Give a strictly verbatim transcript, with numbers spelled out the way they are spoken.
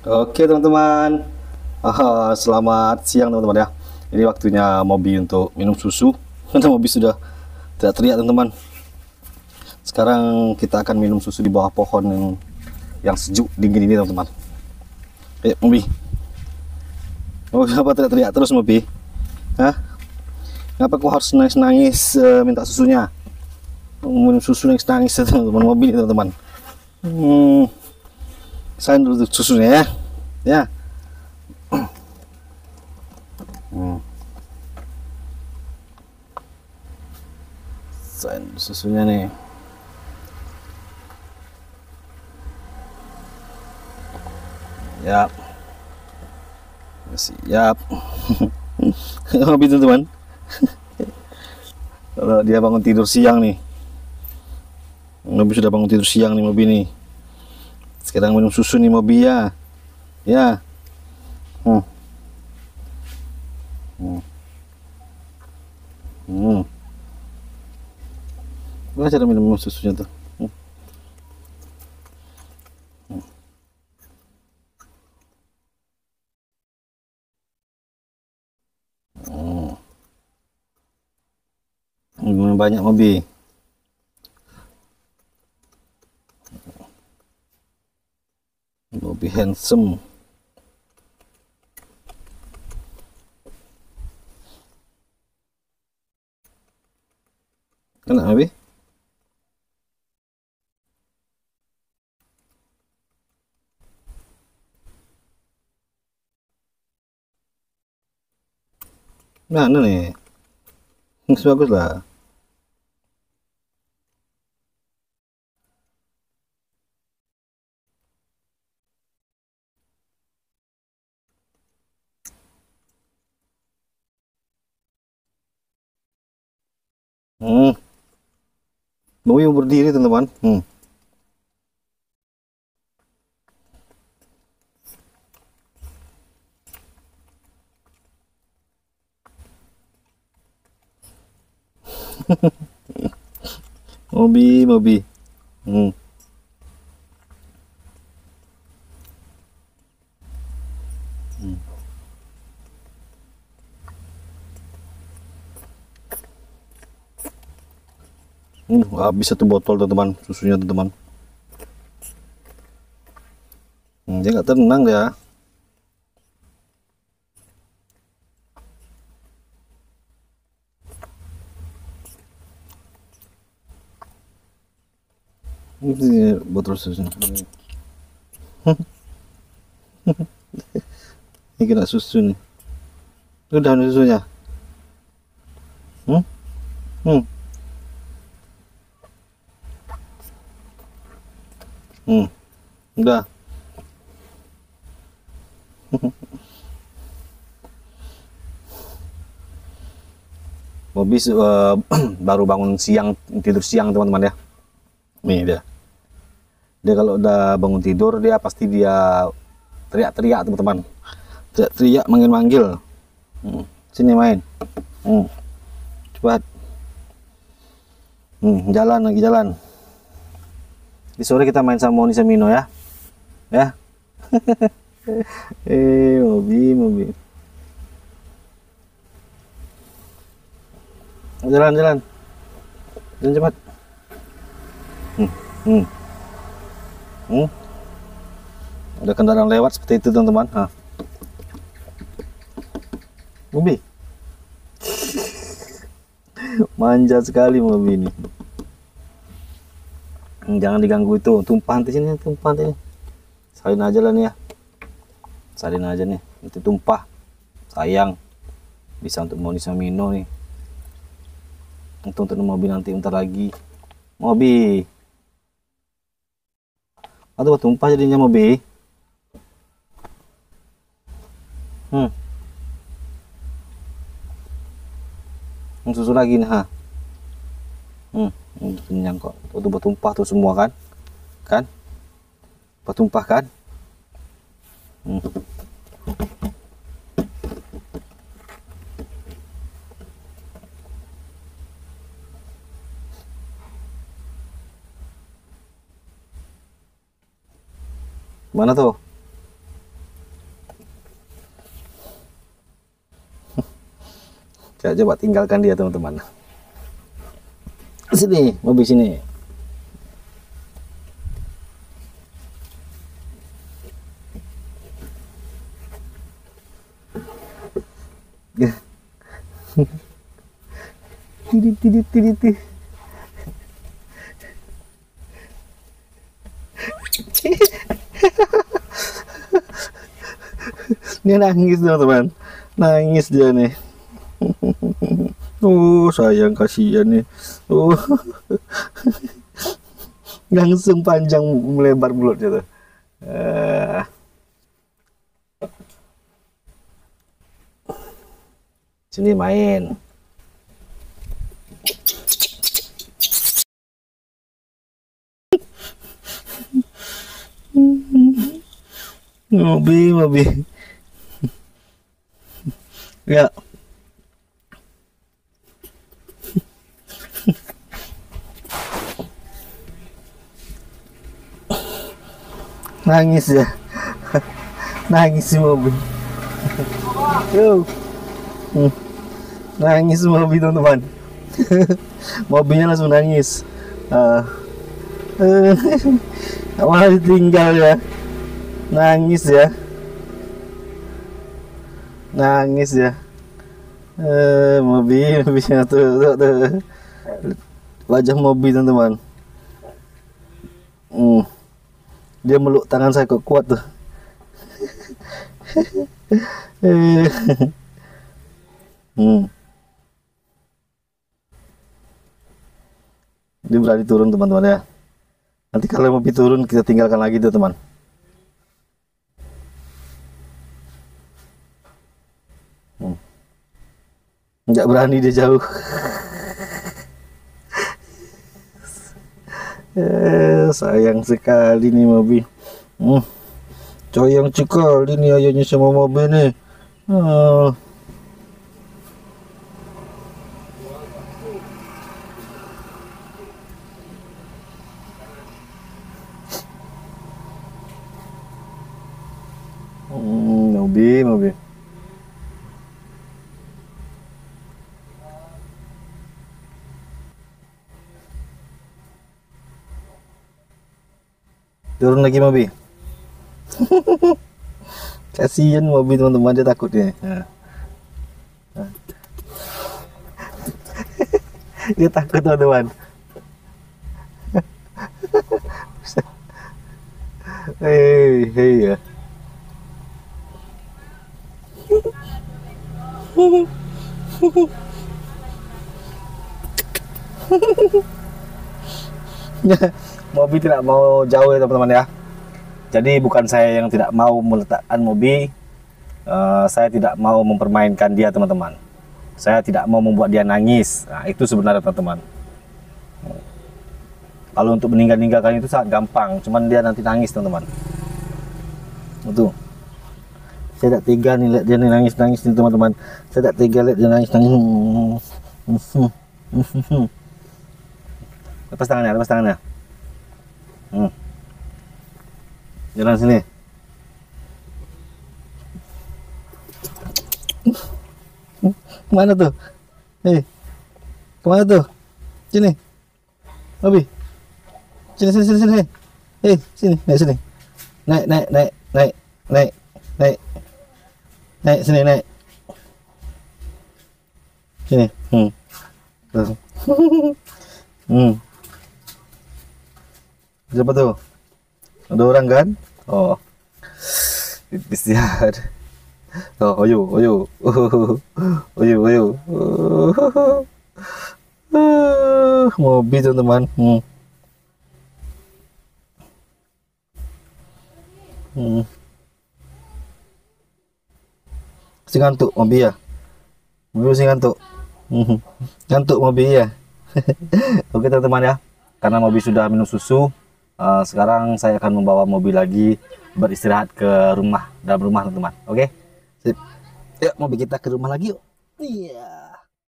Oke teman-teman, ah, selamat siang teman-teman ya. Ini waktunya Mobi untuk minum susu. Karena Mobi sudah tidak teriak teman-teman. Sekarang kita akan minum susu di bawah pohon yang, yang sejuk dingin ini teman-teman. Eh Mobi, oh kenapa tidak teriak terus Mobi? Hah? Kenapa kau harus nangis-nangis uh, minta susunya? Minum susu nangis-nangis teman-teman Mobi ini teman-teman. Hmm, saya dulu susunya ya. Ya. Hmm. Saya susunya nih. Yap. Siap. Hobi teman-teman. Kalau dia bangun tidur siang nih. Mobi sudah bangun tidur siang nih Mobi nih. Sekarang minum susu nih Mobi ya. Ya. Hmm. Hmm. Hmm. Gimana cara minum susunya tuh? Hmm. Hmm. Minum banyak Mobi. Mobi handsome. Kena Mobi? Mana nih? Ini bagus lah. Hmm. Mobi mau berdiri teman-teman. Hmm. Mobi, Mobi. Hmm. Hmm. Hmm, habis satu botol teman-teman susunya teman-teman. Hmm, dia nggak tenang dia. Ini botol susunya. Ini kena susu nih. Udah nih susunya. Hmm? Hmm. Hmm. Udah. Mobi uh, baru bangun siang, tidur siang teman-teman ya. Nih dia. Dia kalau udah bangun tidur dia pasti dia teriak-teriak teman-teman. Teriak-teriak manggil-manggil. Hmm. Sini main. Hmm. Cepat. Hmm, jalan lagi jalan. Di sore kita main sama Moni Samino ya. Ya. eh, Mobi, Mobi. Jalan, jalan. Jalan cepat. Hmm, hmm. Hmm. Ada kendaraan lewat seperti itu teman-teman. Nah. Mobi. Manja sekali Mobi ini. Jangan diganggu itu, tumpah di sini, tumpah nih. Salin aja lah nih ya. Salin aja nih, itu tumpah. Sayang. Bisa untuk Moni Samino nih. Untuk untuk Mobi nanti bentar lagi. Mobi. Aduh, tumpah jadinya Mobi. Hmm. Susu lagi nih, ha. Hmm, kenyang kok. Tuh bertumpah tuh semua kan? Kan? Bertumpah kan? Hmm. Mana tuh? Saya coba tinggalkan dia teman-teman. Sini, mobil sini. Tidit tidit tidit tidit. Dia nangis teman-teman, nangis dia nih. Oh sayang, kasihan nih. Oh langsung panjang melebar mulutnya tuh. Uh. Sini main. Mobi, mobi. Ya. Nangis ya. Nangis si mobi. Yo. Nangis mobi teman-teman. Mobinya langsung nangis. Uh. Malah ditinggal ya. Nangis ya. Nangis ya. Eh, mobil, mobilnya tuh, tuh, tuh. Wajah mobil teman-teman. Hmm. Dia meluk tangan saya kok kuat tuh. hmm. Dia berani turun teman-teman ya. Nanti kalau mobil turun kita tinggalkan lagi tuh teman. Hmm. Nggak berani dia jauh. eh, sayang sekali nih mobil. Hmm. Sayang sekali nih ayahnya sama mobil nih. Oh. Hmm, mobil, mobil. Turun lagi mobil. Kasihan mobil teman-teman, dia takut ya. Nah. Nah. Dia takut teman-teman. Hei, hei ya. Mobil tidak mau jauh ya teman-teman ya. Jadi bukan saya yang tidak mau meletakkan mobil, uh, saya tidak mau mempermainkan dia teman-teman. Saya tidak mau membuat dia nangis. Nah, itu sebenarnya teman-teman. Kalau untuk meninggal-ninggalkan itu sangat gampang, cuman dia nanti nangis teman-teman. Itu. Saya tidak tega nih lihat dia nangis-nangis nih teman-teman. Saya tidak tega lihat dia nangis-nangis. Lepas tangannya, lepas tangannya. Hmm. Jalan sini. Kemana tuh? Hei, kemana tuh? Sini, Bobby. Sini, sini, sini, sini. Hei, sini, naik sini. Naik, naik, naik, naik, naik, naik, naik sini, naik. Sini. Hmm. hmm. Siapa tuh? Ada orang kan? Oh, pipis dia. Oh, oyo, oyo, oyo, oyo. Mobil teman-teman. Hmm. Hmm. Si ngantuk mobil ya? Mobil si ngantuk. Hmm. Ngantuk mobil ya? Oke teman-teman ya. Karena mobil sudah minum susu. Uh, sekarang saya akan membawa mobil lagi beristirahat ke rumah, dalam rumah teman-teman. Oke, sip. Yuk mobil kita ke rumah lagi yuk. Iya.